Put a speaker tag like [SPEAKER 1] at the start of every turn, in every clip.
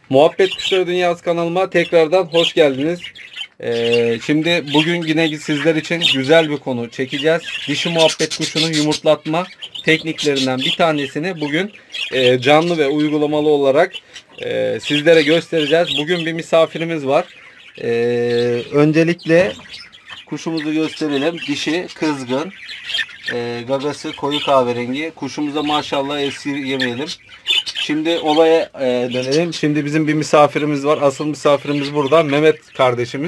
[SPEAKER 1] Muhabbet Kuşları Dünyası kanalıma tekrardan hoş geldiniz. Şimdi bugün yine sizler için güzel bir konu çekeceğiz. Dişi muhabbet kuşunu yumurtlatma tekniklerinden bir tanesini bugün canlı ve uygulamalı olarak sizlere göstereceğiz. Bugün bir misafirimiz var. Öncelikle kuşumuzu gösterelim. Dişi kızgın. Gagası koyu kahverengi. Kuşumuza maşallah esirgemeyelim. Şimdi olaya dönelim. Şimdi bizim bir misafirimiz var. Asıl misafirimiz burada. Mehmet kardeşimiz.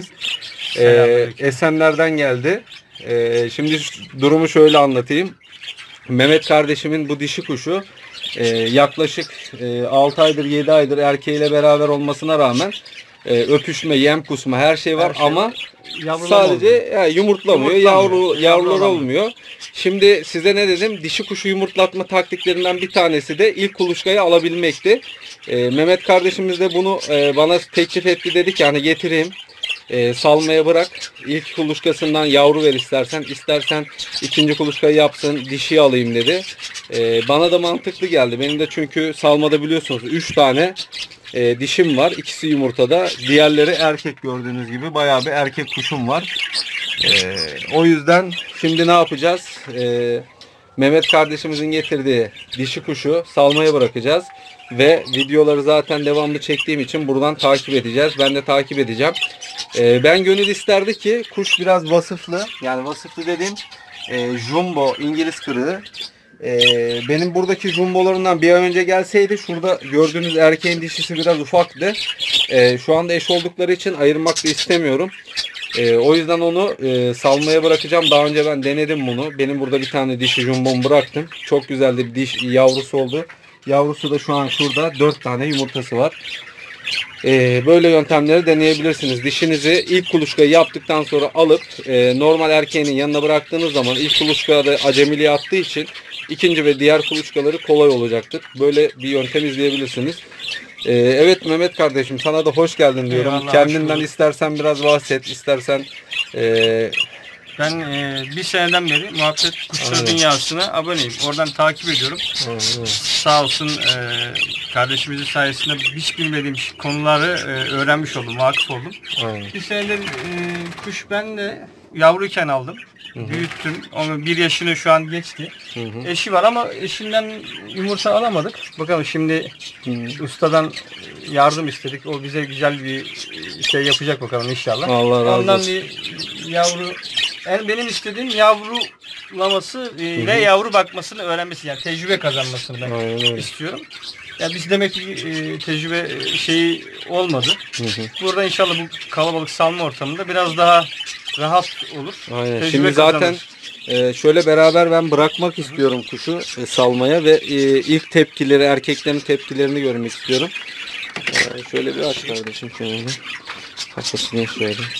[SPEAKER 1] Esenler'den geldi. Şimdi durumu şöyle anlatayım. Mehmet kardeşimin bu dişi kuşu yaklaşık 6 aydır 7 aydır erkeğiyle beraber olmasına rağmen öpüşme, yem kusma her şey var ama sadece yumurtlamıyor. Yavrular olmuyor. Şimdi size ne dedim? Dişi kuşu yumurtlatma taktiklerinden bir tanesi de ilk kuluçkayı alabilmekti. Mehmet kardeşimiz de bunu bana teklif etti, dedi ki hani getireyim. Salmaya bırak. İlk kuluçkasından yavru ver istersen. İstersen ikinci kuluçkayı yapsın. Dişi alayım dedi. Bana da mantıklı geldi. Benim de çünkü salmada biliyorsunuz 3 tane dişim var. İkisi yumurtada. Diğerleri erkek, gördüğünüz gibi. Bayağı bir erkek kuşum var. O yüzden şimdi ne yapacağız? Mehmet kardeşimizin getirdiği dişi kuşu salmaya bırakacağız. Ve videoları zaten devamlı çektiğim için buradan takip edeceğiz. Ben de takip edeceğim. Ben gönül isterdi ki kuş biraz vasıflı. Yani vasıflı dediğim jumbo, İngiliz kırığı. Benim buradaki jumbolarından bir ay önce gelseydi, şurada gördüğünüz erkeğin dişisi biraz ufaktı. Şu anda eş oldukları için ayırmak da istemiyorum. O yüzden onu salmaya bırakacağım. Daha önce ben denedim bunu. Benim burada bir tane dişi jumbom bıraktım. Çok güzel bir diş yavrusu oldu. Yavrusu da şu an şurada 4 tane yumurtası var. Böyle yöntemleri deneyebilirsiniz. Dişinizi ilk kuluçkayı yaptıktan sonra alıp normal erkeğinin yanına bıraktığınız zaman ilk kuluçkada acemiliğe attığı için ikinci ve diğer kuluçkaları kolay olacaktır. Böyle bir yöntem izleyebilirsiniz. Evet Mehmet kardeşim, sana da hoş geldin diyorum.
[SPEAKER 2] Eyvallah,
[SPEAKER 1] kendinden istersen biraz bahset, istersen.
[SPEAKER 2] Ben bir seneden beri Muhabbet Kuşları Dünyası'na aboneyim. Oradan takip ediyorum. Sağ olsun kardeşimizin sayesinde hiç bilmediğim konuları öğrenmiş oldum, vakıf oldum. Bir senedir kuş ben de yavruyken aldım. Büyüttüm. Onun 1 yaşını şu an geçti. Eşi var ama eşinden yumurta alamadık. Bakalım şimdi ustadan yardım istedik. O bize güzel bir şey yapacak bakalım inşallah.
[SPEAKER 1] Allah razı
[SPEAKER 2] Ondan
[SPEAKER 1] olsun.
[SPEAKER 2] bir yavru, yani benim istediğim yavrulaması ve yavru bakmasını öğrenmesi, yani tecrübe kazanmasını ben istiyorum. Ya biz demek ki tecrübe şeyi olmadı. Burada inşallah bu kalabalık salma ortamında biraz daha rahat olur.
[SPEAKER 1] Aynen.
[SPEAKER 2] Tecrübe
[SPEAKER 1] Şimdi zaten
[SPEAKER 2] kazanır.
[SPEAKER 1] şöyle beraber ben bırakmak istiyorum kuşu salmaya ve ilk tepkileri, erkeklerin tepkilerini görmek istiyorum. Şöyle bir aç kardeşim, şöyle kafasını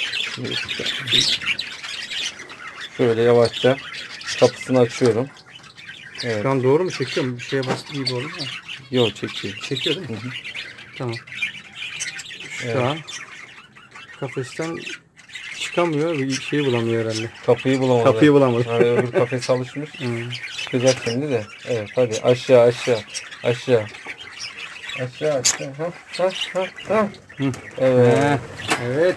[SPEAKER 1] şöyle yavaşça kapısını açıyorum. Evet.
[SPEAKER 2] Şu an doğru mu çekiyorum? Bir şeye bastı gibi oldu mu?
[SPEAKER 1] Yok, çekiyor.
[SPEAKER 2] Çekiyor değil mi? Tamam. Şu an kafesten çıkamıyor, bir şeyi bulamıyor herhalde.
[SPEAKER 1] Kapıyı bulamadı.
[SPEAKER 2] Kapıyı bulamadı.
[SPEAKER 1] Yani öbür kafes alışmış. Çıkacak şimdi de. Evet, hadi aşağı aşağı aşağı. Aşağı aşağı. Ha. Evet.
[SPEAKER 2] Evet.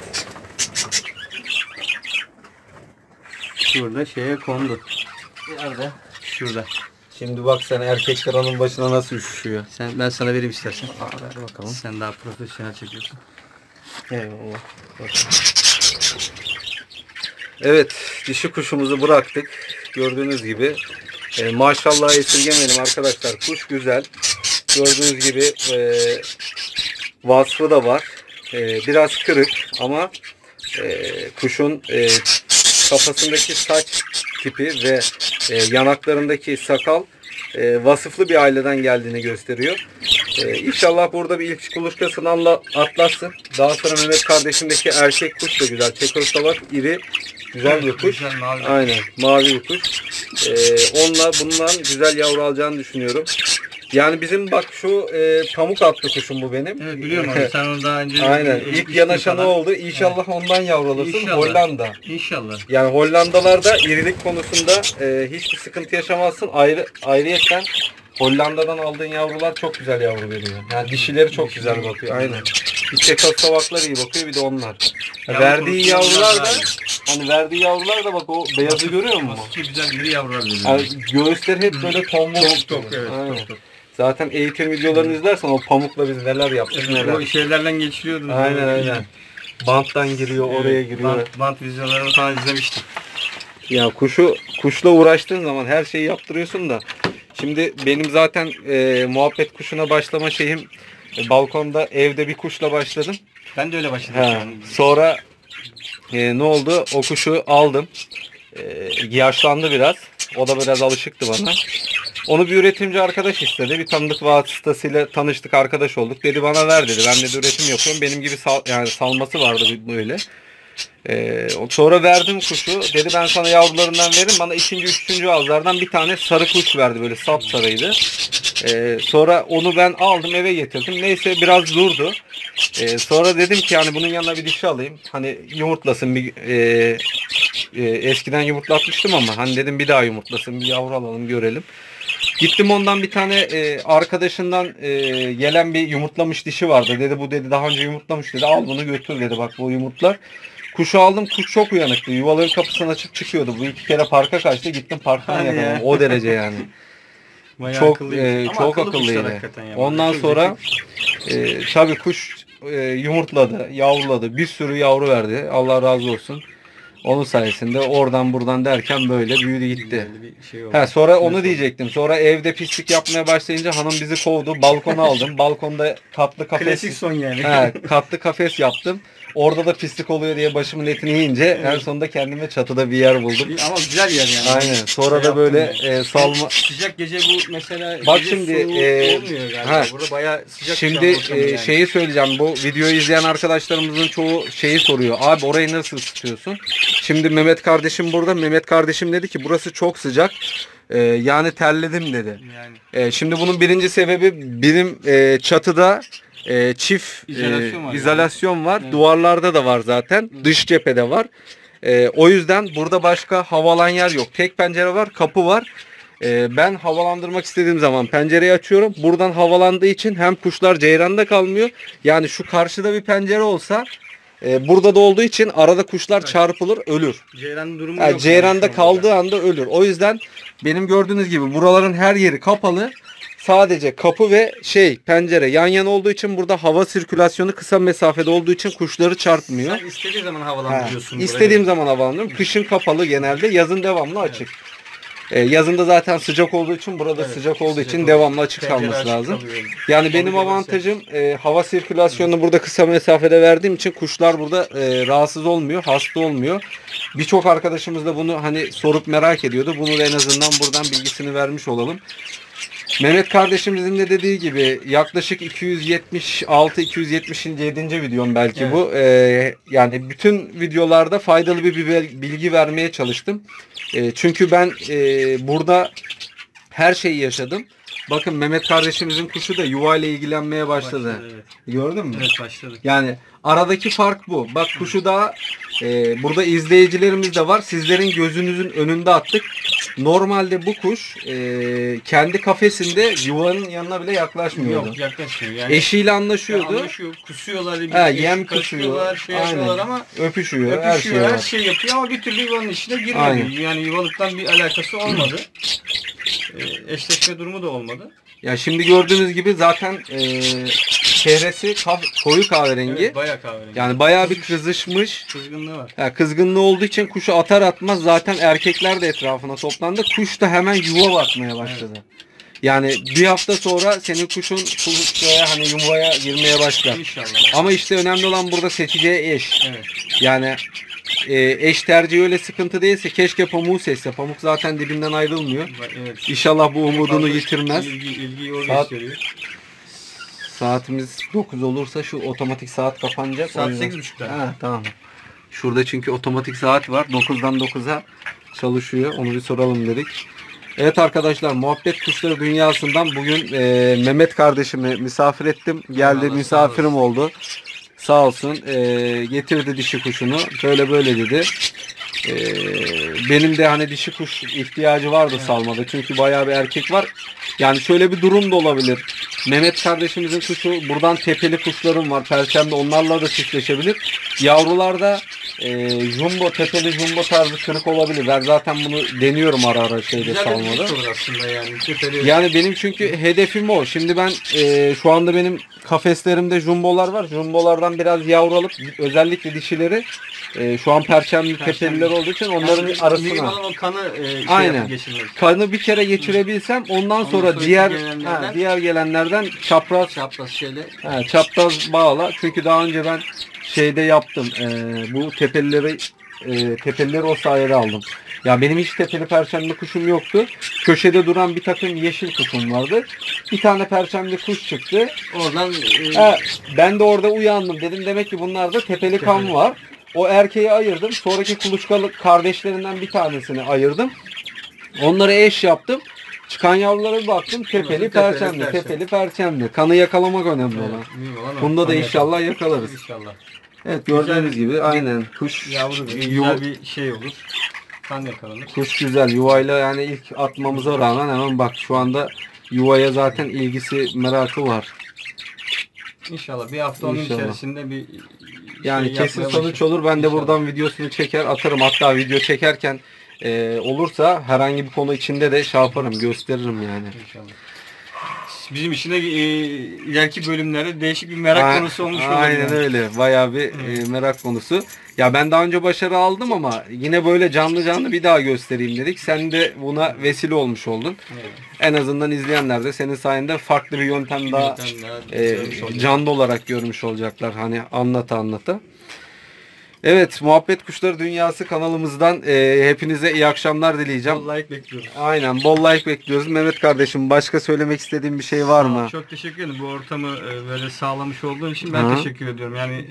[SPEAKER 2] Şurada şeye kondu.
[SPEAKER 1] Nerede?
[SPEAKER 2] Şurada.
[SPEAKER 1] Şimdi bak sen, erkekler onun başına nasıl üşüşüyor.
[SPEAKER 2] Ben sana vereyim istersen.
[SPEAKER 1] Ver bakalım.
[SPEAKER 2] Sen daha profesyonel çekiyorsun.
[SPEAKER 1] Eyvallah. Evet, dişi kuşumuzu bıraktık. Gördüğünüz gibi maşallah esirgemeyelim arkadaşlar. Kuş güzel. Gördüğünüz gibi vasfı da var. Biraz kırık ama kuşun kafasındaki saç tipi ve yanaklarındaki sakal vasıflı bir aileden geldiğini gösteriyor. İnşallah burada bir ilk kuluçkasını atlatsın. Daha sonra Mehmet kardeşimdeki erkek kuş da güzel. Çekoslova iri, güzel bir kuş.
[SPEAKER 2] Güzel, mavi.
[SPEAKER 1] Aynen, mavi bir kuş. Bundan güzel yavru alacağını düşünüyorum. Yani bizim bak şu pamuk atlı kuşum bu benim.
[SPEAKER 2] Evet, biliyorum abi. Sen onu daha önce
[SPEAKER 1] Aynen. İlk yanaşanı oldu. İnşallah ondan yavru alırsın.
[SPEAKER 2] İnşallah.
[SPEAKER 1] Hollanda.
[SPEAKER 2] İnşallah.
[SPEAKER 1] Yani Hollandalarda irilik konusunda hiçbir sıkıntı yaşamazsın. Ayrıyetten Hollanda'dan aldığın yavrular çok güzel yavru veriyor. Yani dişileri çok güzel bakıyor. Aynen. Bir Çekos kavaklar iyi bakıyor, bir de onlar. Verdiği yavrular da hani verdiği yavrular da bak o beyazı görüyor musun?
[SPEAKER 2] Güzel bir yavrular veriyor.
[SPEAKER 1] Yani göğüsleri hep böyle tombul.
[SPEAKER 2] Tok evet.
[SPEAKER 1] Aynen. Zaten eğitim videolarını izlersen o pamukla biz neler yaptık neler.
[SPEAKER 2] O şeylerden geçiriyordunuz.
[SPEAKER 1] Aynen. Banttan giriyor, oraya giriyor.
[SPEAKER 2] Bant vizyonlarını falan izlemiştim.
[SPEAKER 1] Ya kuşla uğraştığın zaman her şeyi yaptırıyorsun da. Şimdi benim zaten muhabbet kuşuna başlama şeyim balkonda evde bir kuşla başladım.
[SPEAKER 2] Ben de öyle başladım.
[SPEAKER 1] Sonra ne oldu? O kuşu aldım. Yaşlandı biraz. O da biraz alışıktı bana. Onu bir üretimci arkadaş istedi. Bir tanıdık vasıtasıyla tanıştık, arkadaş olduk. Dedi bana ver dedi. Ben de üretim yapıyorum. Benim gibi yani salması vardı böyle. Sonra verdim kuşu. Dedi ben sana yavrularından veririm. Bana ikinci, üçüncü avlardan bir tane sarı kuş verdi. Böyle sapsarıydı. Sonra onu ben aldım eve getirdim. Neyse biraz durdu. Sonra dedim ki yani bunun yanına bir dişi alayım. Hani yumurtlasın. Eskiden yumurtlatmıştım ama hani dedim bir daha yumurtlasın. Bir yavru alalım görelim. Gittim ondan bir tane arkadaşından gelen bir yumurtlamış dişi vardı. Dedi bu dedi daha önce yumurtlamış dedi. Al bunu götür dedi. Bak bu yumurtlar. Kuşu aldım. Kuş çok uyanıktı. Yuvaların kapısını açıp çıkıyordu. Bu 2 kere parka kaçtı. Gittim parktan yakaladım. O derece yani. Çok akıllıydı. Ondan sonra tabii kuş yumurtladı, yavruladı. Bir sürü yavru verdi. Allah razı olsun. Onun sayesinde oradan buradan derken böyle büyüdü gitti. Sonra onu diyecektim. Sonra evde pislik yapmaya başlayınca hanım bizi kovdu. Balkona aldım. Balkonda katlı kafes.
[SPEAKER 2] Klasik son yani.
[SPEAKER 1] Katlı kafes yaptım. Orada da pislik oluyor diye başımın etini yiyince en sonunda kendime çatıda bir yer buldum.
[SPEAKER 2] Ama güzel yer yani.
[SPEAKER 1] Aynen. Sonra da böyle salma.
[SPEAKER 2] Sıcak gece bu mesela.
[SPEAKER 1] Bak şimdi
[SPEAKER 2] olmuyor galiba. Burada bayağı sıcak.
[SPEAKER 1] Şimdi şeyi söyleyeceğim. Bu videoyu izleyen arkadaşlarımızın çoğu şeyi soruyor. Abi orayı nasıl ısıtıyorsun? Şimdi Mehmet kardeşim burada. Mehmet kardeşim dedi ki burası çok sıcak. Yani terledim dedi. Yani. Şimdi bunun birinci sebebi benim çatıda çift izolasyon var. Evet. Duvarlarda da var zaten. Evet. Dış cephede var. O yüzden burada başka havalayan yer yok. Tek pencere var, kapı var. Ben havalandırmak istediğim zaman pencereyi açıyorum. Buradan havalandığı için hem kuşlar ceyranda kalmıyor. Yani şu karşıda bir pencere olsa burada da olduğu için arada kuşlar çarpılır, ölür.
[SPEAKER 2] Ceyran durumu yok.
[SPEAKER 1] Ceyranda kaldığı anda ölür. O yüzden benim gördüğünüz gibi buraların her yeri kapalı. Sadece kapı ve pencere yan yana olduğu için burada hava sirkülasyonu kısa mesafede olduğu için kuşları çarpmıyor.
[SPEAKER 2] Sen istediğin zaman havalandırıyorsun.
[SPEAKER 1] İstediğim zaman havalandırıyorum. Kışın kapalı genelde, yazın devamlı açık. Yazında zaten sıcak olduğu için burada sıcak olduğu için devamlı açık kalması lazım. Yani benim avantajım hava sirkülasyonunu burada kısa mesafede verdiğim için kuşlar burada rahatsız olmuyor, hasta olmuyor. Birçok arkadaşımız da bunu hani sorup merak ediyordu. Bunu da en azından buradan bilgisini vermiş olalım. Mehmet kardeşimizin de dediği gibi yaklaşık 276-277. videom belki bu. Yani bütün videolarda faydalı bir bilgi vermeye çalıştım. Çünkü ben burada her şeyi yaşadım. Bakın Mehmet kardeşimizin kuşu da yuva ile ilgilenmeye başladı. Evet. Gördün mü?
[SPEAKER 2] Evet, başladı.
[SPEAKER 1] Yani aradaki fark bu. Bak kuşu da burada izleyicilerimiz de var. Sizlerin gözünüzün önünde attık. Normalde bu kuş kendi kafesinde yuvanın yanına bile yaklaşmıyordu.
[SPEAKER 2] Yok, yaklaşmıyor. Yani
[SPEAKER 1] eşiyle anlaşıyordu.
[SPEAKER 2] Anlaşıyor, kusuyorlar.
[SPEAKER 1] Yem kusuyor.
[SPEAKER 2] Ama
[SPEAKER 1] öpüşüyor. Her
[SPEAKER 2] şey yapıyor ama bir türlü yuvanın içine girmedi. Yani yuvalıktan bir alakası olmadı. Eşleşme durumu da olmadı.
[SPEAKER 1] Ya şimdi gördüğünüz gibi zaten çehresi koyu kahverengi.
[SPEAKER 2] Evet, bayağı kahverengi.
[SPEAKER 1] Yani bayağı bir kızışmış.
[SPEAKER 2] Kızgınlığı var.
[SPEAKER 1] Yani kızgınlığı olduğu için kuşu atar atmaz zaten erkekler de etrafına toplandı. Kuş da hemen yuva bakmaya başladı. Evet. Yani bir hafta sonra senin kuşun hani yuvaya girmeye başlar.
[SPEAKER 2] İnşallah.
[SPEAKER 1] Ama işte önemli olan burada seçeceği eş.
[SPEAKER 2] Evet.
[SPEAKER 1] Yani eş tercihi öyle sıkıntı değilse keşke pamuğu seçse. Pamuk zaten dibinden ayrılmıyor. Evet. İnşallah bu umudunu yitirmez.
[SPEAKER 2] İlgiyi o gösteriyor.
[SPEAKER 1] Saatimiz 9 olursa şu otomatik saat kapanacak.
[SPEAKER 2] Saat 8.30'da.
[SPEAKER 1] Tamam. Şurada çünkü otomatik saat var. 9'dan 9'a çalışıyor. Onu bir soralım dedik. Evet arkadaşlar, muhabbet kuşları dünyasından bugün Mehmet kardeşimi misafir ettim. Geldi, misafirim oldu. Sağ olsun. Getirdi dişi kuşunu. Böyle dedi. benim de hani dişi kuş ihtiyacı vardı salmada. Çünkü bayağı bir erkek var. Yani şöyle bir durum da olabilir. Mehmet kardeşimizin kuşu, buradan tepeli kuşlarım var. Perşembe, onlarla da çiftleşebilir. Yavrularda jumbo, tepeli jumbo tarzı kırık olabilir. Ben zaten bunu deniyorum ara ara şeyde,
[SPEAKER 2] Güzel bir
[SPEAKER 1] salmada.
[SPEAKER 2] diş olur aslında yani. Tepeli.
[SPEAKER 1] Yani benim çünkü hedefim o. Şimdi ben şu anda benim kafeslerimde jumbolar var. Jumbolardan biraz yavru alıp özellikle dişileri şu an perçemli tepeliler olduğu için onların
[SPEAKER 2] mühim
[SPEAKER 1] arasına.
[SPEAKER 2] olan o kanı
[SPEAKER 1] Aynen.
[SPEAKER 2] geçirmek.
[SPEAKER 1] Kanı bir kere geçirebilsem ondan sonra
[SPEAKER 2] sonra
[SPEAKER 1] diğer gelenlerden çapraz
[SPEAKER 2] şeyle.
[SPEAKER 1] çapraz bağla. Çünkü daha önce ben şeyde yaptım. Bu tepelileri o sayede aldım. Ya benim hiç tepeli perçemli kuşum yoktu. Köşede duran bir takım yeşil kuşum vardı. Bir tane perçemli kuş çıktı.
[SPEAKER 2] Oradan
[SPEAKER 1] Ben de orada uyandım. Dedim demek ki bunlarda tepeli kan var. O erkeği ayırdım. Sonraki kuluçkalı kardeşlerinden bir tanesini ayırdım. Onları eş yaptım. Çıkan yavrulara bir baktım. Tepeli perçemli. Tepeli perçemli. Kanı yakalamak önemli olan. Bunda da inşallah yakalarız.
[SPEAKER 2] İnşallah.
[SPEAKER 1] Evet, gördüğünüz gibi aynen kuş
[SPEAKER 2] Yavru güzel bir şey olur. Kan yakalanır.
[SPEAKER 1] Kuş güzel. Yuvayla yani ilk atmamıza rağmen hemen bak şu anda yuvaya zaten ilgisi, merakı var.
[SPEAKER 2] İnşallah bir hafta onun
[SPEAKER 1] İnşallah.
[SPEAKER 2] içerisinde bir
[SPEAKER 1] Yani kesin sonuç olur. Ben de buradan videosunu çeker atarım. Hatta video çekerken olursa herhangi bir konu içinde de şey yaparım, gösteririm yani.
[SPEAKER 2] İnşallah. Bizim için de ileriki bölümlerde değişik bir merak konusu olmuş olur.
[SPEAKER 1] Aynen
[SPEAKER 2] yani.
[SPEAKER 1] öyle. Bayağı bir merak konusu. Ya ben daha önce başarı aldım ama yine böyle canlı bir daha göstereyim dedik. Sen de buna vesile olmuş oldun.
[SPEAKER 2] Evet.
[SPEAKER 1] En azından izleyenler de senin sayende farklı bir yöntem daha canlı olarak görmüş olacaklar. Hani anlata. Evet, Muhabbet Kuşları Dünyası kanalımızdan hepinize iyi akşamlar dileyeceğim.
[SPEAKER 2] Bol like bekliyoruz.
[SPEAKER 1] Aynen, bol like bekliyoruz. Mehmet kardeşim, başka söylemek istediğin bir şey var mı?
[SPEAKER 2] Çok teşekkür ederim. Bu ortamı böyle sağlamış olduğun için ben teşekkür ediyorum. Yani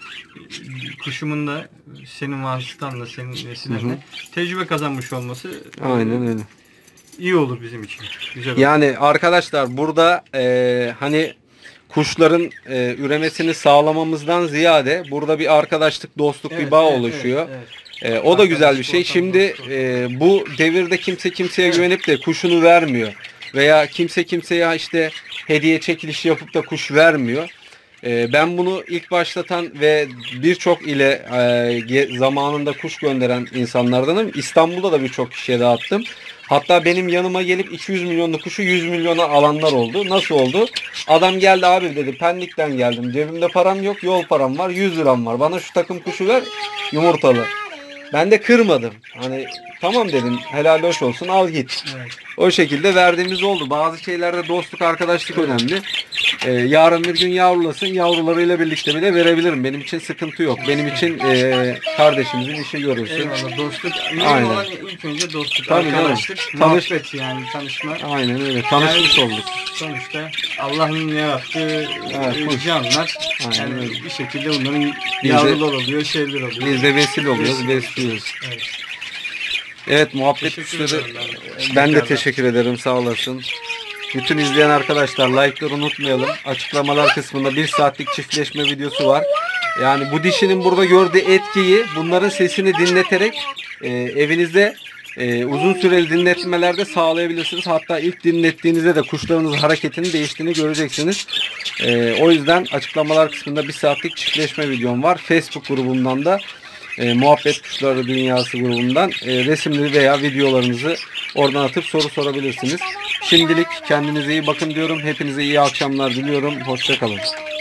[SPEAKER 2] kuşumun da senin vasıtanla, senin vesilenle tecrübe kazanmış olması
[SPEAKER 1] Aynen öyle.
[SPEAKER 2] iyi olur bizim için. Güzel olur.
[SPEAKER 1] Yani arkadaşlar burada hani kuşların üremesini sağlamamızdan ziyade burada bir arkadaşlık, dostluk, bir bağ oluşuyor.
[SPEAKER 2] Evet.
[SPEAKER 1] O da güzel bir şey. Şimdi bu devirde kimse kimseye güvenip de kuşunu vermiyor. Veya kimse kimseye işte hediye çekilişi yapıp da kuş vermiyor. Ben bunu ilk başlatan ve birçok ile zamanında kuş gönderen insanlardanım. İstanbul'da da birçok kişiye dağıttım. Hatta benim yanıma gelip 200 milyonlu kuşu 100 milyona alanlar oldu. Nasıl oldu? Adam geldi, abi dedi, Pendik'ten geldim. Cebimde param yok, yol param var, 100 liram var. Bana şu takım kuşu ver, yumurtalı. Ben de kırmadım. Hani tamam dedim, helal hoş olsun, al git.
[SPEAKER 2] Evet.
[SPEAKER 1] O şekilde verdiğimiz oldu. Bazı şeylerde dostluk, arkadaşlık önemli. Yarın bir gün yavrulasın, yavrularıyla birlikte bile verebilirim. Benim için sıkıntı yok. Benim için kardeşimizin işi görürsün.
[SPEAKER 2] Eyvallah, dostluk.
[SPEAKER 1] Aynen.
[SPEAKER 2] Olan ilk önce dostluk,
[SPEAKER 1] Tabii
[SPEAKER 2] arkadaşlık, muhabbet yani tanışma.
[SPEAKER 1] Aynen öyle. Tanışmış olduk.
[SPEAKER 2] Sonuçta Allah'ın yarattığı canlılar.
[SPEAKER 1] Aynen
[SPEAKER 2] Yani
[SPEAKER 1] öyle.
[SPEAKER 2] bir şekilde bunların yavrular oluyor, şeyler oluyor.
[SPEAKER 1] Biz de vesile oluyoruz, besliyoruz.
[SPEAKER 2] Evet.
[SPEAKER 1] Evet, Muhabbet
[SPEAKER 2] Teşekkür
[SPEAKER 1] Kuşları.
[SPEAKER 2] ederim
[SPEAKER 1] Ben de teşekkür ederim, sağ olasın. Bütün izleyen arkadaşlar, like'ları unutmayalım. Açıklamalar kısmında 1 saatlik çiftleşme videosu var. Yani bu dişinin burada gördüğü etkiyi, bunların sesini dinleterek evinizde uzun süreli dinletmelerde sağlayabilirsiniz. Hatta ilk dinlettiğinizde de kuşlarınızın hareketinin değiştiğini göreceksiniz. O yüzden açıklamalar kısmında 1 saatlik çiftleşme videom var. Facebook grubumdan da Muhabbet Kuşları Dünyası grubundan resimli veya videolarınızı oradan atıp soru sorabilirsiniz. Şimdilik kendinize iyi bakın diyorum. Hepinize iyi akşamlar diliyorum. Hoşça kalın.